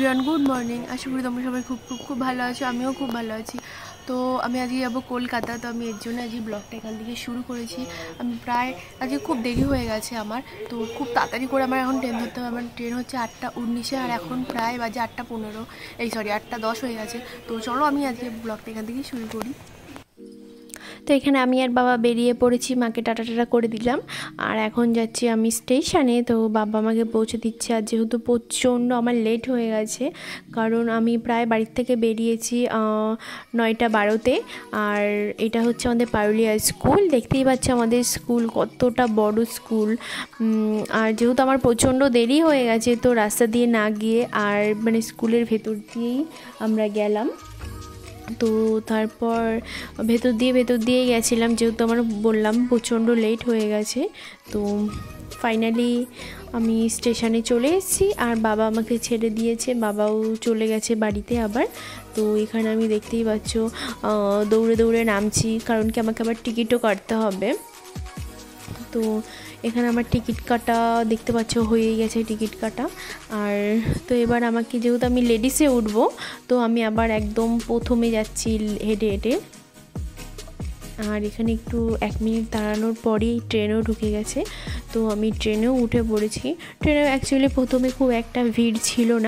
Everyone, good morning. আশা করি তোমরা সবাই খুব খুব খুব ভালো আছো। আমিও খুব ভালো আছি। তো আমি আজকে যাবো কলকাতা। তো আমি এর জন্য আজকে ব্লগটা এখান থেকে শুরু করেছি। আমি প্রায় আজকে খুব দেরি হয়ে গেছে আমার, তো খুব তাড়াতাড়ি করে আমার এখন ট্রেন ধরতে হবে। আমার ট্রেন হচ্ছে 8:19 আর এখন প্রায় বাজে 8:15, 8:10 হয়ে গেছে। তো চলো আমি আজকে ব্লগটা এখান থেকে শুরু করি। তো এখানে আমি আর বাবা বেরিয়ে পড়েছি, মাকে টাটা টাটা করে দিলাম। আর এখন যাচ্ছি আমি স্টেশনে। তো বাবা আমাকে পৌঁছে দিচ্ছে। আর যেহেতু প্রচণ্ড আমার লেট হয়ে গেছে, কারণ আমি প্রায় বাড়ির থেকে বেরিয়েছি 9:12-তে। আর এটা হচ্ছে আমাদের পারুলিয়া স্কুল। দেখতেই পাচ্ছি আমাদের স্কুল কতটা বড় স্কুল। আর যেহেতু আমার প্রচণ্ড দেরি হয়ে গেছে, তো রাস্তা দিয়ে না গিয়ে আর মানে স্কুলের ভেতর দিয়েই আমরা গেলাম। তো তারপর ভেতর দিয়ে গেছিলাম, যেহেতু আমার বললাম প্রচণ্ড লেট হয়ে গেছে। তো ফাইনালি আমি স্টেশনে চলে এসেছি আর বাবা আমাকে ছেড়ে দিয়েছে, বাবাও চলে গেছে বাড়িতে আবার। তো এখানে আমি দেখতেই পাচ্ছ দৌড়ে দৌড়ে নামছি, কারণ কি আমাকে আবার টিকিটও কাটতে হবে। তো এখানে আমার টিকিট কাটা দেখতে পাচ্ছ হয়েই গেছে টিকিট কাটা। আর তো এবার আমাকে, যেহেতু আমি লেডিসে উঠবো, তো আমি আবার একদম প্রথমে যাচ্ছি হেঁটে হেঁটে। আর এখানে একটু 1 মিনিট দাঁড়ানোর পরেই ট্রেনও ঢুকে গেছে। তো আমি ট্রেনেও উঠে পড়েছি। ট্রেনে অ্যাকচুয়ালি প্রথমে খুব একটা ভিড় ছিল না।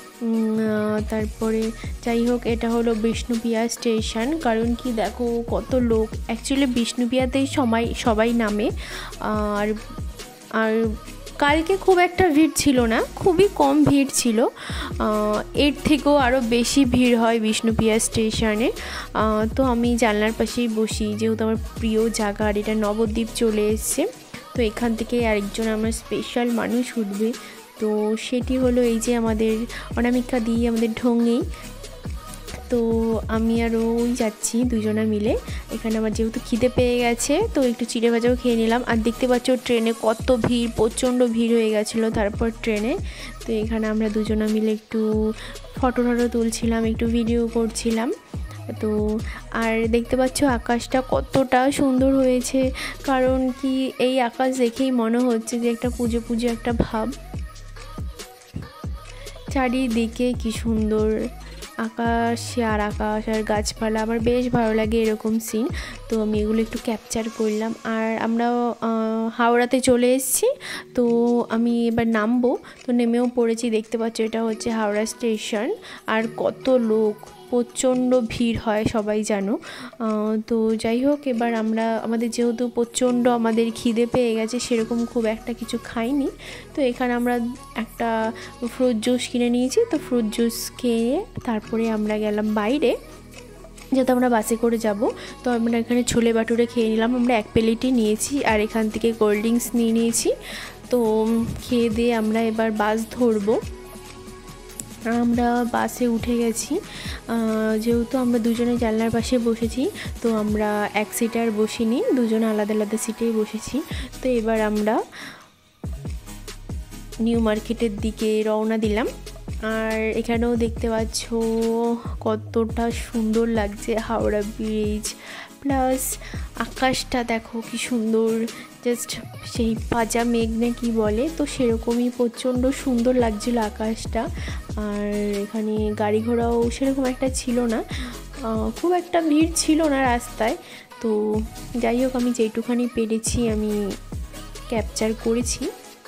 তারপরে যাই হোক, এটা হলো বিষ্ণুপ্রিয়া স্টেশন। কারণ কি দেখো কত লোক, অ্যাকচুয়ালি বিষ্ণুপ্রিয়াতেই সবাই নামে। আর আর কালকে খুব একটা ভিড় ছিল না, খুবই কম ভিড় ছিল। এর থেকেও আরও বেশি ভিড় হয় বিষ্ণুপ্রিয়া স্টেশনে। তো আমি জানলার পাশেই বসি, যেহেতু আমার প্রিয় জায়গা। আর এটা নবদ্বীপ চলে এসছে। তো এখান থেকে আরেকজন আমার স্পেশাল মানুষ উঠবে। তো সেটি হলো এই যে আমাদের অনামিকা দি, আমাদের ঢঙেই। তো আমি আর ওই যাচ্ছি দুজনা মিলে। এখানে আমার যেহেতু খিদে পেয়ে গেছে, তো একটু চিড়ে ভাজাও খেয়ে নিলাম। আর দেখতে পাচ্ছ ট্রেনে কত ভিড়, প্রচণ্ড ভিড় হয়ে গেছিলো তারপর ট্রেনে। তো এখানে আমরা দুজনা মিলে একটু ফটো তুলছিলাম, একটু ভিডিও করছিলাম। তো আর দেখতে পাচ্ছ আকাশটা কতটা সুন্দর হয়েছে, কারণ কি এই আকাশ দেখেই মনে হচ্ছে যে একটা পুজো পুজো একটা ভাব। চারিদিকে কি সুন্দর আকাশ আর গাছপালা, আমার বেশ ভালো লাগে এরকম সিন। তো আমি এগুলো একটু ক্যাপচার করলাম। আর আমরা হাওড়াতে চলে এসেছি। তো আমি এবার নামবো, তো নেমেও পড়েছি। দেখতে পাচ্ছ এটা হচ্ছে হাওড়া স্টেশন। আর কত লোক, প্রচণ্ড ভিড় হয় সবাই জানো। তো যাই হোক, এবার আমাদের যেহেতু প্রচণ্ড আমাদের খিদে পেয়ে গেছে, সেরকম খুব একটা কিছু খাইনি। তো এখানে আমরা একটা ফ্রুট জুস কিনে নিয়েছি। তো ফ্রুট জুস খেয়ে তারপরে আমরা গেলাম বাইরে, যেহেতু আমরা বাসে করে যাব। তো আমরা এখানে ছোলে বাটুরে খেয়ে নিলাম, আমরা 1 প্লেটই নিয়েছি। আর এখান থেকে কোল্ড ড্রিঙ্কস নিয়ে নিয়েছি। তো খেয়ে দিয়ে আমরা এবার বাস ধরবো। আমরা বাসে উঠে গেছি। যেহেতু আমরা দুজনে জানলার পাশে বসেছি, তো আমরা এক সিটে আর বসিনি, দুজনে আলাদা আলাদা সিটেই বসেছি। তো এবার আমরা নিউ মার্কেটের দিকে রওনা দিলাম। আর এখানেও দেখতে পাচ্ছ কতটা সুন্দর লাগছে হাওড়া ব্রিজ, প্লাস আকাশটা দেখো কি সুন্দর, জাস্ট সেই পাজা মেঘ না কি বলে, তো সেরকমই প্রচণ্ড সুন্দর লাগছিল আকাশটা। আর এখানে গাড়ি ঘোড়াও সেরকম একটা ছিল না, খুব একটা ভিড় ছিল না রাস্তায়। তো যাই হোক, আমি যেটুখানি পেরেছি আমি ক্যাপচার করেছি।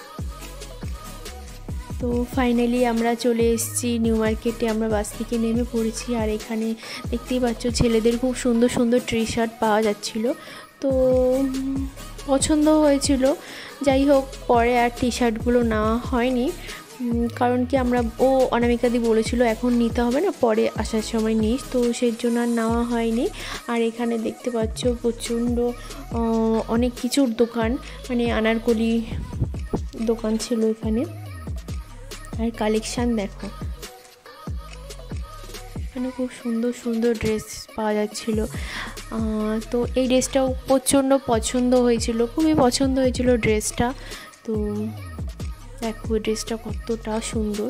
তো ফাইনালি আমরা চলে এসেছি নিউ মার্কেটে, আমরা বাস থেকে নেমে পড়েছি। আর এখানে দেখতেই পাচ্ছ ছেলেদের খুব সুন্দর সুন্দর টি শার্ট পাওয়া যাচ্ছিল, তো পছন্দ হয়েছিল। যাই হোক, পরে আর টি শার্টগুলো নেওয়া হয়নি, কারণ কি অনামিকাদি বলেছিল এখন নিতে হবে না, পরে আসার সময় নিস, তো সেই জন্য আর নেওয়া হয়নি। আর এখানে দেখতে পাচ্ছ প্রচণ্ড অনেক কিছুর দোকান, মানে আনারকলি দোকান ছিল এখানে। আর কালেকশান দেখো, এখানে খুব সুন্দর সুন্দর ড্রেস পাওয়া যাচ্ছিলো। তো এই ড্রেসটাও প্রচণ্ড পছন্দ হয়েছিল, খুবই পছন্দ হয়েছিল ড্রেসটা। তো দেখো ড্রেসটা কতটা সুন্দর।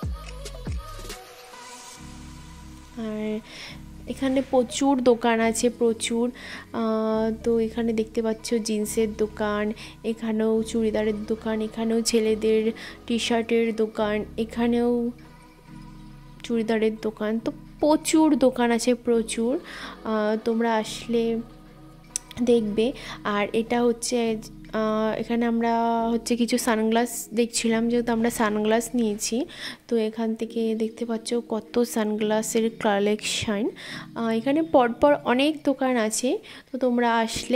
আর এখানে প্রচুর দোকান আছে, প্রচুর। তো এখানে দেখতে পাচ্ছ জিন্সের দোকান, এখানেও চুড়িদারের দোকান, এখানেও ছেলেদের টি শার্টের দোকান, এখানেও চুড়িদারের দোকান। তো প্রচুর দোকান আছে, প্রচুর, তোমরা আসলে দেখবে। আর এটা হচ্ছে এখানে আমরা হচ্ছে কিছু সানগ্লাস দেখছিলাম, যেহেতু আমরা সানগ্লাস নিয়েছি। তো এখান থেকে দেখতে পাচ্ছ কত সানগ্লাসের কালেকশান। এখানে পরপর অনেক দোকান আছে, তো তোমরা আসলে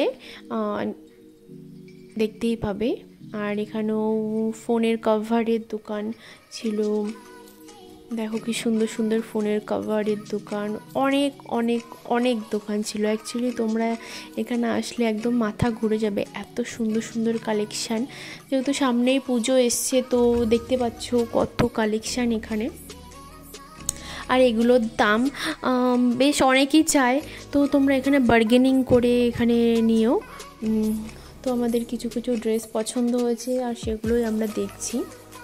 দেখতেই পাবে। আর এখানেও ফোনের কভারের দোকান ছিল, দেখো কি সুন্দর সুন্দর ফোনের কভারের দোকান, অনেক অনেক অনেক দোকান ছিল। অ্যাকচুয়ালি তোমরা এখানে আসলে একদম মাথা ঘুরে যাবে, এত সুন্দর সুন্দর কালেকশান। যেহেতু সামনেই পুজো এসছে, তো দেখতে পাচ্ছ কত কালেকশান এখানে। আর এগুলোর দাম বেশ অনেকই চায়, তো তোমরা এখানে বার্গেনিং করে এখানে নিও। তো আমাদের কিছু কিছু ড্রেস পছন্দ হয়েছে, আর সেগুলোই আমরা দেখছি।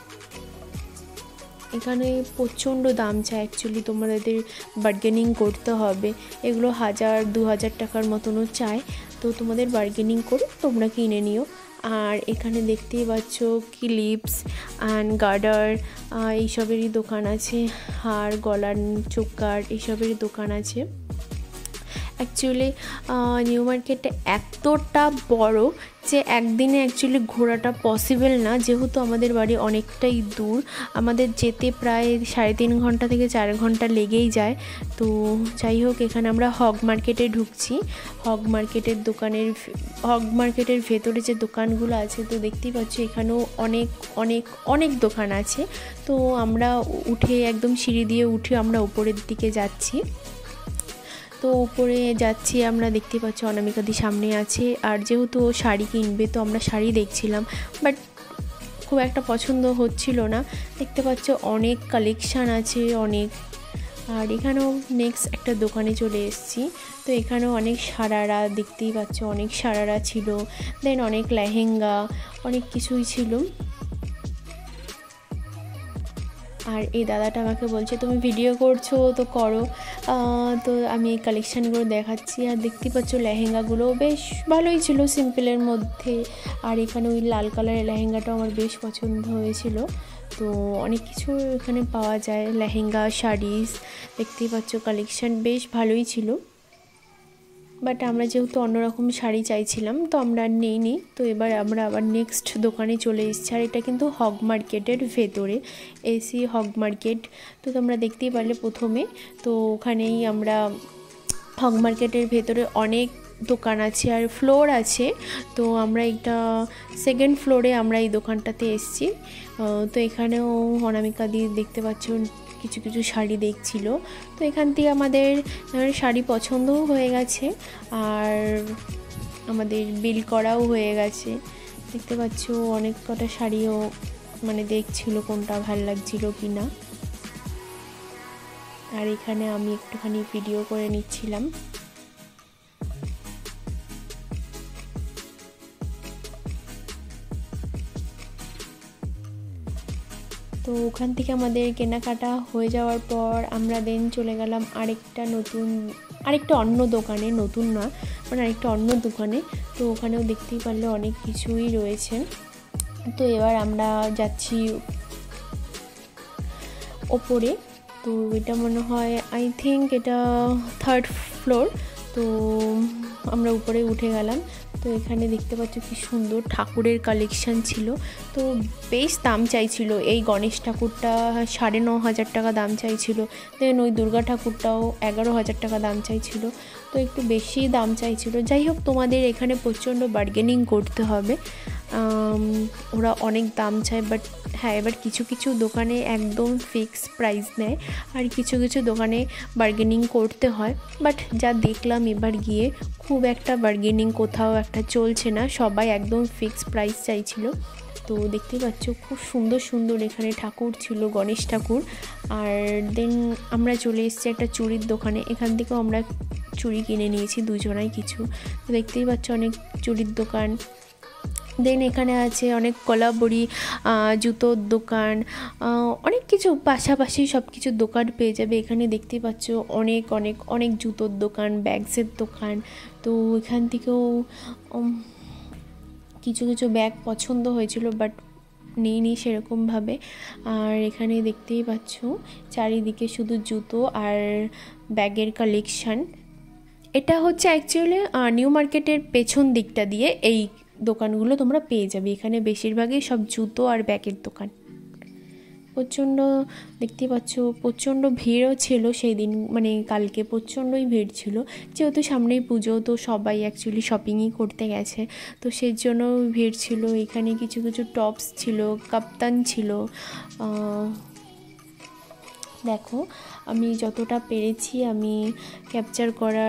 এখানে প্রচণ্ড দাম চায়, অ্যাকচুয়ালি তোমাদের বার্গেনিং করতে হবে। এগুলো 1000-2000 টাকার মতনও চায়, তো তোমাদের বার্গেনিং করে তোমরা কিনে নিও। আর এখানে দেখতেই পাচ্ছ ক্লিপস অ্যান্ড গার্ডার এইসবেরই দোকান আছে, আর গলার চোকার এইসবেরই দোকান আছে। অ্যাকচুয়ালি নিউ মার্কেটটা এতটা বড় যে একদিনে অ্যাকচুয়ালি ঘোরাটা পসিবল না, যেহেতু আমাদের বাড়ি অনেকটাই দূর। আমাদের যেতে প্রায় 3.5 ঘন্টা থেকে 4 ঘন্টা লেগেই যায়। তো যাই হোক, এখানে আমরা হগ মার্কেটে ঢুকছি। হগ মার্কেটের ভেতরে যে দোকানগুলো আছে, তো দেখতেই পাচ্ছি এখানেও অনেক অনেক অনেক দোকান আছে। তো আমরা উঠে একদম সিঁড়ি দিয়ে উঠে আমরা উপরের দিকে যাচ্ছি। তো উপরে যাচ্ছি, আমরা দেখতে পাচ্ছি অনামিকাদি সামনে আছে। আর যেহেতু ও শাড়ি কিনবে, তো আমরা শাড়ি দেখছিলাম, বাট খুব একটা পছন্দ হচ্ছিল না। দেখতে পাচ্ছ অনেক কালেকশান আছে, অনেক। আর এখানেও নেক্সট একটা দোকানে চলে এসেছি। তো এখানেও অনেক সারারা, দেখতেই পাচ্ছ অনেক সারারা ছিল, দেন অনেক লেহেঙ্গা, অনেক কিছুই ছিল। আর এই দাদাটা আমাকে বলছে তুমি ভিডিও করছো তো করো। তো আমি এই কালেকশানগুলো দেখাচ্ছি। আর দেখতে পাচ্ছ লেহেঙ্গাগুলো বেশ ভালোই ছিল, সিম্পলের মধ্যে। আর এখানে ওই লাল কালারের লেহেঙ্গাটাও আমার বেশ পছন্দ হয়েছিল। তো অনেক কিছু এখানে পাওয়া যায়, লেহেঙ্গা, শাড়িজ। দেখতেই পাচ্ছ কালেকশান বেশ ভালোই ছিল, বাট আমরা যেহেতু অন্যরকম শাড়ি চাইছিলাম, তো আমরা নিইনি। তো এবার আমরা আবার নেক্সট দোকানে চলে এসেছি। আর এটা কিন্তু হগ মার্কেটের ভেতরে, এসি হগ মার্কেট। তো তোমরা দেখতেই পারলে প্রথমে, তো ওখানেই আমরা হগ মার্কেটের ভেতরে অনেক দোকান আছে আর ফ্লোর আছে। তো আমরা একটা 2nd ফ্লোরে আমরা এই দোকানটাতে এসেছি। তো এখানেও অনামিকা দি দেখতে পাচ্ছ কিছু কিছু শাড়ি দেখছিল। তো এখান থেকে আমাদের শাড়ি পছন্দও হয়ে গেছে, আর আমাদের বিল করাও হয়ে গেছে। দেখতে পাচ্ছ অনেক কটা শাড়িও মানে দেখছিল কোনটা ভালো লাগছিল কি না। আর এখানে আমি একটুখানি ভিডিও করে নিচ্ছিলাম। তো ওখান থেকে আমাদের কেনাকাটা হয়ে যাওয়ার পর আমরা দেন চলে গেলাম আরেকটা অন্য দোকানে, নতুন না মানে আরেকটা অন্য দোকানে। তো ওখানেও দেখতেই পারলে অনেক কিছুই রয়েছে। তো এবার আমরা যাচ্ছি ওপরে। তো এটা মনে হয় আই থিঙ্ক এটা 3rd ফ্লোর। তো আমরা উপরে উঠে গেলাম। তো এখানে দেখতে পাচ্ছ কি সুন্দর ঠাকুরের কালেকশান ছিল। তো বেশ দাম চাইছিল, এই গণেশ ঠাকুরটা 9,500 টাকা দাম চাইছিল, দেন ওই দুর্গা ঠাকুরটাও 11,000 টাকা দাম চাইছিল। তো একটু বেশি দাম চাইছিল। যাই হোক, তোমাদের এখানে প্রচণ্ড বার্গেনিং করতে হবে, ওরা অনেক দাম চায়। বাট হ্যাঁ, এবার কিছু কিছু দোকানে একদম ফিক্স প্রাইস নেয়, আর কিছু কিছু দোকানে বার্গেনিং করতে হয়। বাট যা দেখলাম এবার গিয়ে, খুব একটা বার্গেনিং কোথাও একটা চলছে না, সবাই একদম ফিক্স প্রাইস চাইছিল। তো দেখতেই পাচ্ছ খুব সুন্দর সুন্দর এখানে ঠাকুর ছিল, গণেশ ঠাকুর। আর দেন আমরা চলে এসেছি একটা চুড়ির দোকানে। এখান থেকেও আমরা চুড়ি কিনে নিয়েছি দুজনাই কিছু। তো দেখতেই পাচ্ছ অনেক চুড়ির দোকান। দেন এখানে আছে অনেক কলাবড়ি, জুতোর দোকান, অনেক কিছু পাশাপাশি সব কিছু দোকান পেয়ে যাবে এখানে। দেখতেই পাচ্ছ অনেক অনেক অনেক জুতোর দোকান, ব্যাগসের দোকান। তো এখান থেকেও কিছু কিছু ব্যাগ পছন্দ হয়েছিল, বাট নেইনি সেরকমভাবে। আর এখানে দেখতেই পাচ্ছ চারিদিকে শুধু জুতো আর ব্যাগের কালেকশান। এটা হচ্ছে অ্যাকচুয়ালি নিউ মার্কেটের পেছন দিকটা দিয়ে এই দোকানগুলো তোমরা পেয়ে যাবে। এখানে বেশিরভাগই সব জুতো আর ব্যাগের দোকান। প্রচণ্ড দেখতে পাচ্ছ প্রচণ্ড ভিড়ও ছিল সেই দিন, মানে কালকে প্রচণ্ডই ভিড় ছিল, যেহেতু সামনেই পুজো, তো সবাই অ্যাকচুয়ালি শপিংই করতে গেছে, তো সেই জন্য ভিড় ছিল। এখানে কিছু কিছু টপস ছিল, কাপ্তান ছিল। দেখো আমি যতটা পেরেছি আমি ক্যাপচার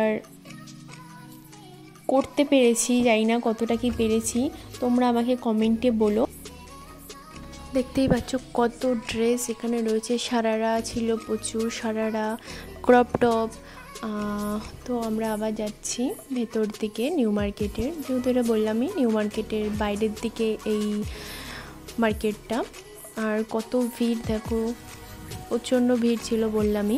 করতে পেরেছি, জানি না কতটা কি পেরেছি, তোমরা আমাকে কমেন্টে বলো। দেখতেই পাচ্ছ কত ড্রেস এখানে রয়েছে, সারারা ছিল প্রচুর, সারারা, ক্রপ টপ। তো আমরা আবার যাচ্ছি ভেতর দিকে নিউ মার্কেটের, যেহেতু এটা বললামই নিউ মার্কেটের বাইরের দিকে এই মার্কেটটা। আর কত ভিড় দেখো, প্রচণ্ড ভিড় ছিল বললামই।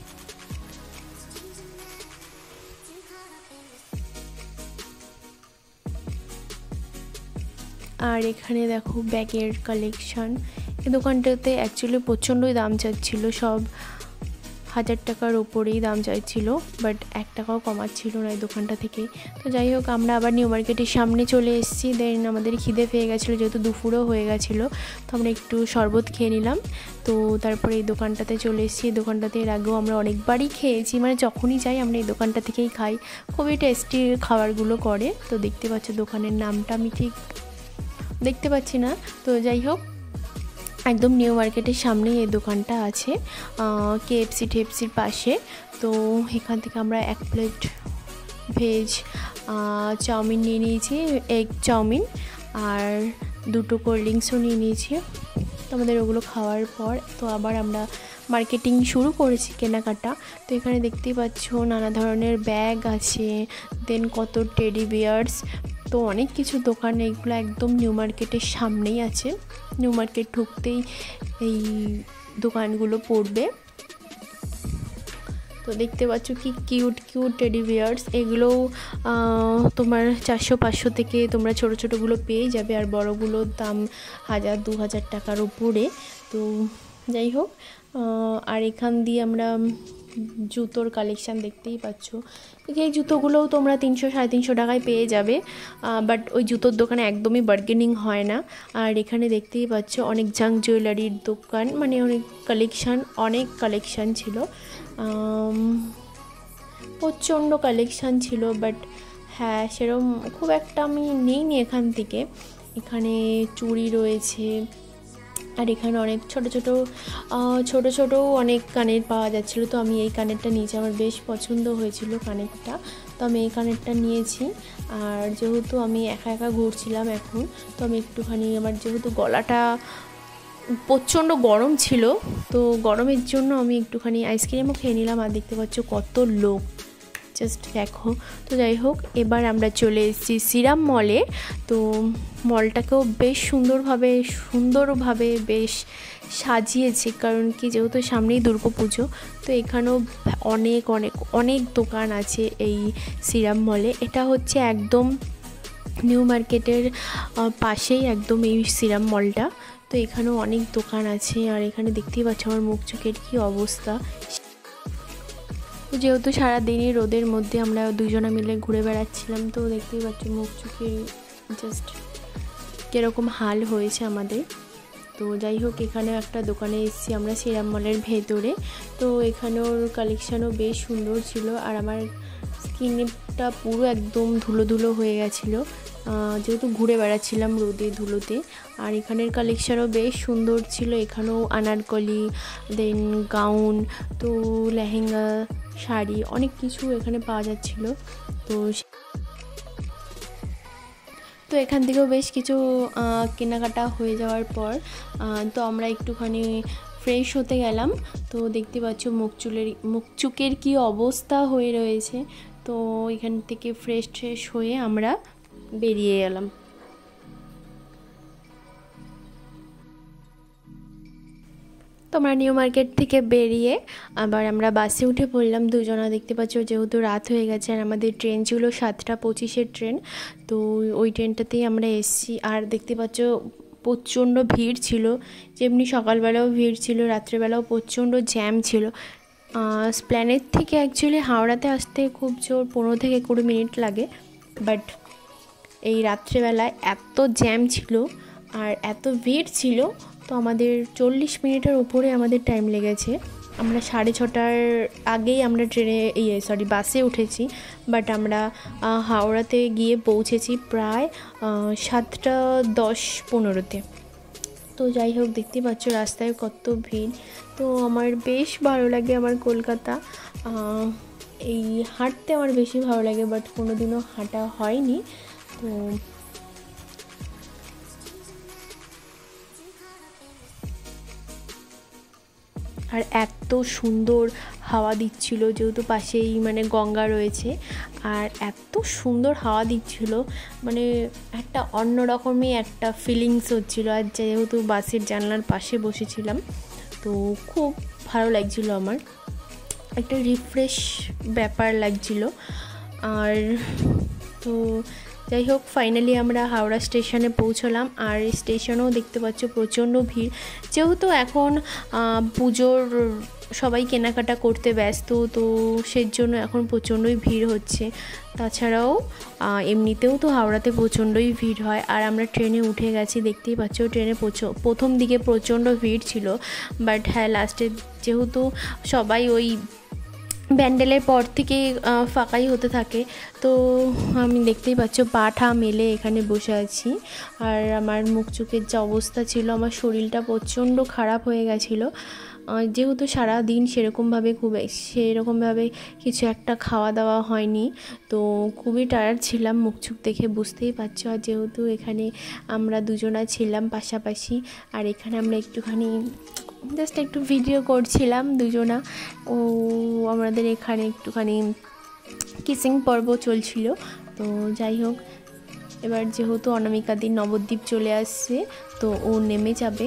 আর এখানে দেখো ব্যাগের কালেকশান। এই দোকানটাতে অ্যাকচুয়ালি প্রচণ্ডই দাম চাচ্ছিল, সব 1000 টাকার ওপরেই দাম চাইছিল, বাট 1 টাকাও কমাচ্ছিল না এই দোকানটা থেকে। তো যাই হোক আমরা আবার নিউ মার্কেটের সামনে চলে এসেছি। দেন আমাদের খিদে পেয়ে গেছিলো, যেহেতু দুপুরও হয়ে গেছিলো, তো আমরা একটু শরবত খেয়ে নিলাম। তো তারপরে এই দোকানটাতে চলে এসেছি। এই দোকানটাতে এর আগেও আমরা অনেকবারই খেয়েছি, মানে যখনই যাই আমরা এই দোকানটা থেকেই খাই, খুবই টেস্টি খাবারগুলো করে। তো দেখতে পাচ্ছ দোকানের নামটা আমি ঠিক দেখতে পাচ্ছি না, তো যাই হোক একদম নিউ মার্কেটের সামনেই এই দোকানটা আছে, কেএফসি টেপসির পাশে। তো এখান থেকে আমরা 1 প্লেট ভেজ চাউমিন নিয়ে নিয়েছি, এগ চাউমিন, আর 2টো কোল্ড ড্রিঙ্কসও নিয়ে নিয়েছি। তো আমাদের ওগুলো খাওয়ার পর তো আবার আমরা মার্কেটিং শুরু করেছি, কেনাকাটা। তো এখানে দেখতেই পাচ্ছ নানা ধরনের ব্যাগ আছে, দেন কত টেডি বিয়ার্স, তো অনেক কিছু দোকান। এইগুলো একদম নিউ মার্কেটের সামনেই আছে, নিউ মার্কেট ঢুকতেই এই দোকানগুলো পড়বে। তো দেখতে পাচ্ছ কি কিউট কিউট টেডি বিয়ার্স, এগুলোও তোমার 400-500 থেকে তোমরা ছোটো ছোটোগুলো পেয়ে যাবে, আর বড়গুলোর দাম 1000-2000 টাকার উপরে। তো যাই হোক, আর এখান দিয়ে আমরা জুতোর কালেকশান দেখতেই পাচ্ছ। এই জুতোগুলোও তোমরা 300-350 টাকায় পেয়ে যাবে, বাট ওই জুতোর দোকানে একদমই বার্গেনিং হয় না। আর এখানে দেখতেই পাচ্ছ অনেক জাঙ্ক জুয়েলারির দোকান, মানে অনেক কালেকশান ছিল, প্রচণ্ড কালেকশান ছিল, বাট হ্যাঁ সেরকম খুব একটা আমি নিইনি এখান থেকে। এখানে চুড়ি রয়েছে, আর এখানে অনেক ছোট ছোট অনেক কানের পাওয়া যাচ্ছিলো। তো আমি এই কানেরটা নিয়েছি, আমার বেশ পছন্দ হয়েছিল কানেরটা, তো আমি এই কানেরটা নিয়েছি। আর যেহেতু আমি একা একা ঘুরছিলাম এখন, তো আমি একটুখানি, আমার যেহেতু গলাটা প্রচণ্ড গরম ছিল, তো গরমের জন্য আমি একটুখানি আইসক্রিমও খেয়ে নিলাম। আর দেখতে পাচ্ছ কত লোক, জাস্ট দেখো। তো যাই হোক, এবার আমরা চলে এসেছি সিরাম মলে। তো মলটাকেও বেশ সুন্দরভাবে বেশ সাজিয়েছে, কারণ কি যেহেতু সামনেই দুর্গাপুজো, তো এখানেও অনেক দোকান আছে এই সিরাম মলে। এটা হচ্ছে একদম নিউ মার্কেটের পাশেই একদম এই সিরাম মলটা। তো এখানেও অনেক দোকান আছে, আর এখানে দেখতেই পাচ্ছ আমার মুখ চোখের কী অবস্থা। যেহেতু সারাদিনই রোদের মধ্যে আমরা দুজনা মিলে ঘুরে বেড়াচ্ছিলাম, তো দেখতেই পাচ্ছ মুখ চোখে জাস্ট কীরকম হাল হয়েছে আমাদের। তো যাই হোক, এখানেও একটা দোকানে এসেছি আমরা সিরাম মলের ভেতরে। তো এখানেও কালেকশানও বেশ সুন্দর ছিল, আর আমার স্কিনটা পুরো একদম ধুলো হয়ে গেছিলো, যেহেতু ঘুরে বেড়াচ্ছিলাম রোদে ধুলোতে। আর এখানের কালেকশানও বেশ সুন্দর ছিল, এখানেও আনারকলি, দেন গাউন, তো লেহেঙ্গা, শাড়ি, অনেক কিছু এখানে পাওয়া যাচ্ছিলো। তো এখান থেকেও বেশ কিছু কেনাকাটা হয়ে যাওয়ার পর তো আমরা একটুখানি ফ্রেশ হতে গেলাম। তো দেখতে পাচ্ছ মুখ চোখের কী অবস্থা হয়ে রয়েছে। তো এখান থেকে ফ্রেশ হয়ে আমরা বেরিয়ে গেলাম। তো আমরা নিউ মার্কেট থেকে বেরিয়ে আবার আমরা বাসে উঠে পড়লাম দুজনা। দেখতে পাচ্ছ যেহেতু রাত হয়ে গেছে, আর আমাদের ট্রেন ছিল 7টা 25-এর ট্রেন, তো ওই ট্রেনটাতেই আমরা এসেছি। আর দেখতে পাচ্ছ প্রচণ্ড ভিড় ছিল, যেমনি সকালবেলাও ভিড় ছিল, রাত্রেবেলাও প্রচণ্ড জ্যাম ছিল। স্প্ল্যানেড থেকে অ্যাকচুয়ালি হাওড়াতে আসতে খুব জোর 15 থেকে 20 মিনিট লাগে, বাট এই রাত্রেবেলায় এত জ্যাম ছিল আর এত ভিড় ছিল, তো আমাদের 40 মিনিটের উপরে আমাদের টাইম লেগেছে। আমরা 6:30টার আগেই আমরা বাসে উঠেছি, বাট আমরা হাওড়াতে গিয়ে পৌঁছেছি প্রায় 7:10-15-তে। তো যাই হোক, দেখতে পাচ্ছ রাস্তায় কত ভিড়। তো আমার বেশ ভালো লাগে আমার কলকাতা। এই হাঁটতে আমার বেশি ভালো লাগে, বাট কোনো দিনও হাঁটা হয়নি। তো আর এত সুন্দর হাওয়া দিচ্ছিল, যেহেতু পাশেই মানে গঙ্গা রয়েছে, আর এত সুন্দর হাওয়া দিচ্ছিল, মানে একটা অন্যরকমই একটা ফিলিংস হচ্ছিল। আর যেহেতু বাসের জানলার পাশে বসেছিলাম, তো খুব ভালো লাগছিল, আমার একটা রিফ্রেশ ব্যাপার লাগছিল। আর তো যাই হোক, ফাইনালি আমরা হাওড়া স্টেশনে পৌঁছলাম। আর স্টেশনেও দেখতে পাচ্ছ প্রচণ্ড ভিড়, যেহেতু এখন পুজোর সবাই কেনাকাটা করতে ব্যস্ত, তো সেই জন্য এখন প্রচণ্ডই ভিড় হচ্ছে। তাছাড়াও এমনিতেও তো হাওড়াতে প্রচণ্ডই ভিড় হয়। আর আমরা ট্রেনে উঠে গেছি, দেখতেই পাচ্ছ ট্রেনে প্রথম দিকে প্রচণ্ড ভিড় ছিল, বাট হ্যাঁ লাস্টে যেহেতু সবাই ওই ব্যান্ডেলের পর থেকে ফাঁকাই হতে থাকে, তো আমি দেখতেই পাচ্ছ পা মেলে এখানে বসে আছি। আর আমার মুখ চোখের যে অবস্থা ছিল, আমার শরীরটা প্রচণ্ড খারাপ হয়ে গেছিলো, যেহেতু সারা দিন সেরকমভাবে কিছু একটা খাওয়া দাওয়া হয়নি, তো খুবই টায়ার্ড ছিলাম, মুখ চোখ দেখে বুঝতেই পারছো। আর যেহেতু এখানে আমরা দুজনা ছিলাম পাশাপাশি, আর এখানে আমরা জাস্ট একটু ভিডিও করছিলাম দুজনা, ও আমাদের এখানে একটুখানি কিসিং পর্ব চলছিল। তো যাই হোক, এবার যেহেতু অনামিকাদির নবদ্বীপ চলে আসছে, তো ও নেমে যাবে।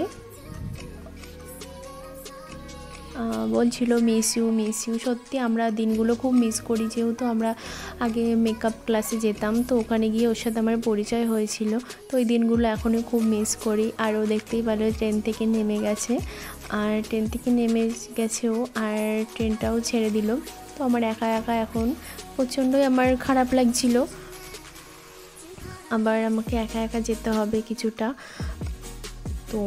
বলছিল মিস ইউ। সত্যি আমরা দিনগুলো খুব মিস করি, যেহেতু আমরা আগে মেকআপ ক্লাসে যেতাম, তো ওখানে গিয়ে ওর সাথে আমার পরিচয় হয়েছিল, তো ওই দিনগুলো এখনও খুব মিস করি। আরও দেখতেই পেলো ট্রেন থেকে নেমে গেছে, আর ট্রেন থেকে নেমে গেছেও, আর ট্রেনটাও ছেড়ে দিল। তো আমার একা একা এখন প্রচণ্ডই আমার খারাপ লাগছিল, আবার আমাকে একা একা যেতে হবে কিছুটা। তো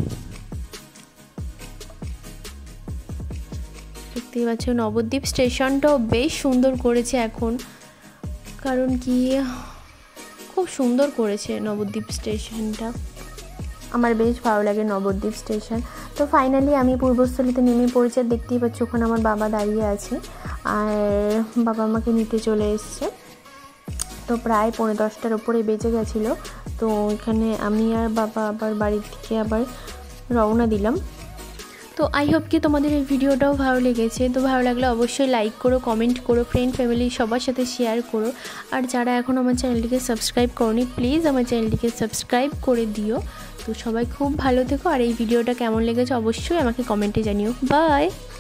দেখতেই পাচ্ছ নবদ্বীপ স্টেশনটাও বেশ সুন্দর করেছে এখন, কারণ কি খুব সুন্দর করেছে নবদ্বীপ স্টেশনটা, আমার বেশ ভালো লাগে নবদ্বীপ স্টেশন। তো ফাইনালি আমি পূর্বস্থলীতে নেমে পড়েছি, আর দেখতেই পাচ্ছ ওখানে আমার বাবা দাঁড়িয়ে আছে, আর বাবা আমাকে নিতে চলে এসছে। তো প্রায় 10:15টার ওপরে বেজে গেছিলো, তো এখানে আমি আর বাবা আবার বাড়ির থেকে আবার রওনা দিলাম। তো আই হোপ কি তোমাদের এই ভিডিওটাও ভালো লেগেছে। তো ভালো লাগলে অবশ্যই লাইক করো, কমেন্ট করো, ফ্রেন্ড ফ্যামিলি সবার সাথে শেয়ার করো। আর যারা এখন আমার চ্যানেলটিকে সাবস্ক্রাইব করোনি, প্লিজ আমার চ্যানেলটিকে সাবস্ক্রাইব করে দিও। তো সবাই খুব ভালো থেকো, আর এই ভিডিওটা কেমন লেগেছে অবশ্যই আমাকে কমেন্টে জানিও। বাই।